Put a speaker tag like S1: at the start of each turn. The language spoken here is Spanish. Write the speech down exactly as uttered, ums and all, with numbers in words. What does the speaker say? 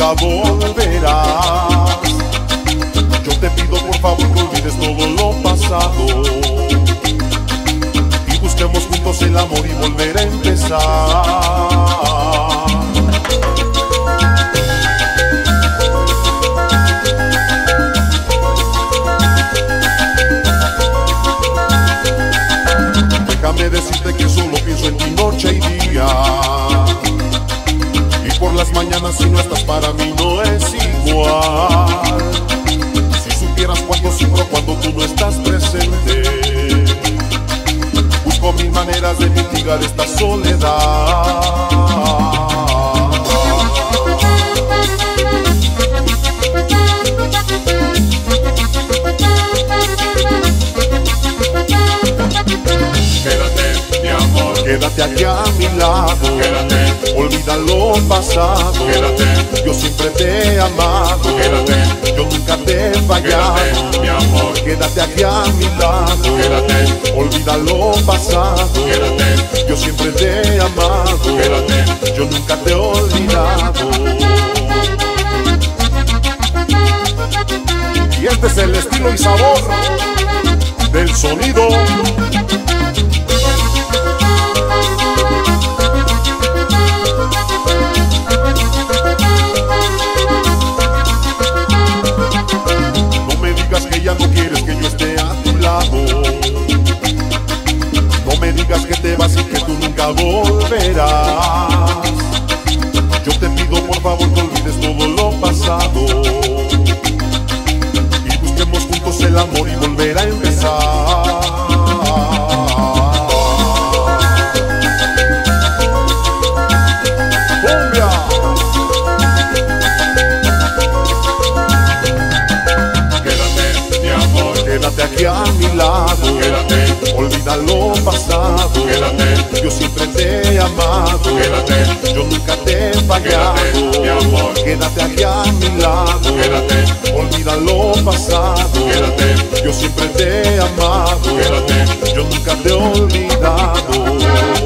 S1: nunca volverás. Yo te pido por favor que olvides todo lo pasado y busquemos juntos el amor y volver a empezar. Déjame decirte que solo pienso en ti noche y día, y por las mañanas si no estás para mí no es igual. Si supieras cuánto sufro cuando tú no estás presente, busco mil maneras de mitigar esta soledad. Quédate aquí a mi lado, quédate, olvida lo pasado, quédate, yo siempre te he amado, quédate, yo nunca te he fallado, quédate, mi amor, quédate aquí a mi lado, quédate, olvida lo pasado, quédate, yo siempre te he amado, quédate, yo nunca te he olvidado. Y este es el estilo y sabor del sonido. Ya no quieres que yo esté a tu lado, no me digas que te vas y que tú nunca volverás. Yo te pido por favor que olvides todo lo pasado y busquemos juntos el amor y volver a empezar. ¡Cumbia! Quédate aquí a mi lado, quédate, olvida lo pasado, quédate, yo siempre te he amado, quédate, yo nunca te he fallado, quédate, mi amor, quédate aquí a mi lado, quédate, olvida lo pasado, quédate, yo siempre te he amado, quédate, yo nunca te he olvidado.